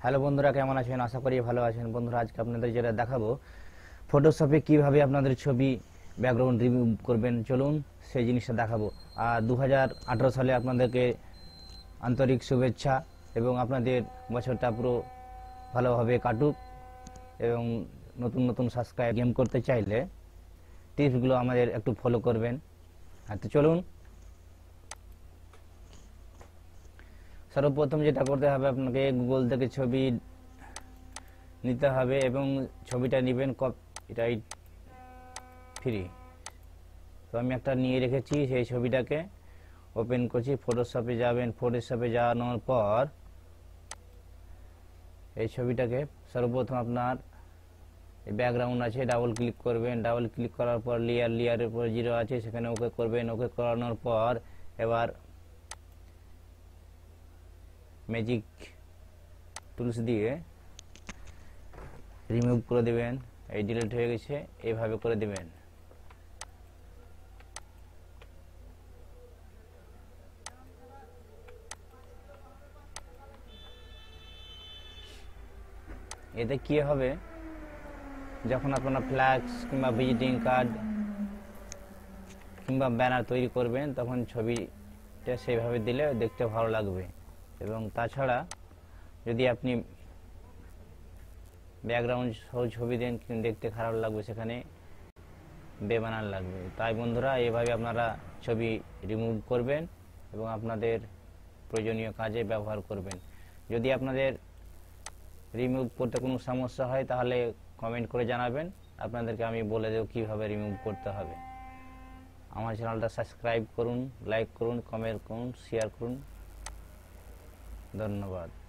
Hello বন্ধুরা, কেমন আছেন? আশা করি ভালো আছেন। বন্ধুরা, আজকে আপনাদের যেটা দেখাবো, ফটোশপে কিভাবে আপনাদের ছবি ব্যাকগ্রাউন্ড রিমুভ করবেন, চলুন সেই জিনিসটা দেখাবো। আর 2018 সালে আপনাদেরকে আন্তরিক শুভেচ্ছা এবং আপনাদের বছরটা পুরো ভালোভাবে কাটুক। এবং নতুন নতুন সাবস্ক্রাইব গেম করতে চাইলে টিপসগুলো আমাদের একটু ফলো করবেন। তো চলুন, সর্বপ্রথম যেটা করতে হবে, আপনাকে গুগল থেকে ছবি নিতে হবে এবং ছবিটা নেবেন কপিরাইট ফ্রি। তো আমি একটা নিয়ে রেখেছি, সেই ছবিটাকে ওপেন করছি। ফটোশপে যাবেন, ফটোশপে যাওয়ানোর পর এই ছবিটাকে সর্বপ্রথম আপনার ব্যাকগ্রাউন্ড আছে, ডাবল ক্লিক করবেন। ডাবল ক্লিক করার পর লেয়ারের উপর জিরো আছে, সেখানে ওকে করবেন। ওকে করানোর পর এবার ম্যাজিক টুলস দিয়ে রিমুভ করে দেবেন। এই ডিলিট হয়ে গেছে, এইভাবে করে দেবেন। এতে কি হবে, যখন আপনারা ফ্ল্যাক্স কিংবা ভিজিটিং কার্ড কিংবা ব্যানার তৈরি করবেন, তখন ছবিটা সেইভাবে দিলে দেখতে ভালো লাগবে। এবং তাছাড়া যদি আপনি ব্যাকগ্রাউন্ড সহ ছবি দেন, দেখতে খারাপ লাগবে, সেখানে বেমানান লাগবে। তাই বন্ধুরা, এইভাবে আপনারা ছবি রিমুভ করবেন এবং আপনাদের প্রয়োজনীয় কাজে ব্যবহার করবেন। যদি আপনাদের রিমুভ করতে কোনো সমস্যা হয়, তাহলে কমেন্ট করে জানাবেন, আপনাদেরকে আমি বলে দেব কীভাবে রিমুভ করতে হবে। আমার চ্যানেলটা সাবস্ক্রাইব করুন, লাইক করুন, কমেন্ট করুন, শেয়ার করুন। ধন্যবাদ।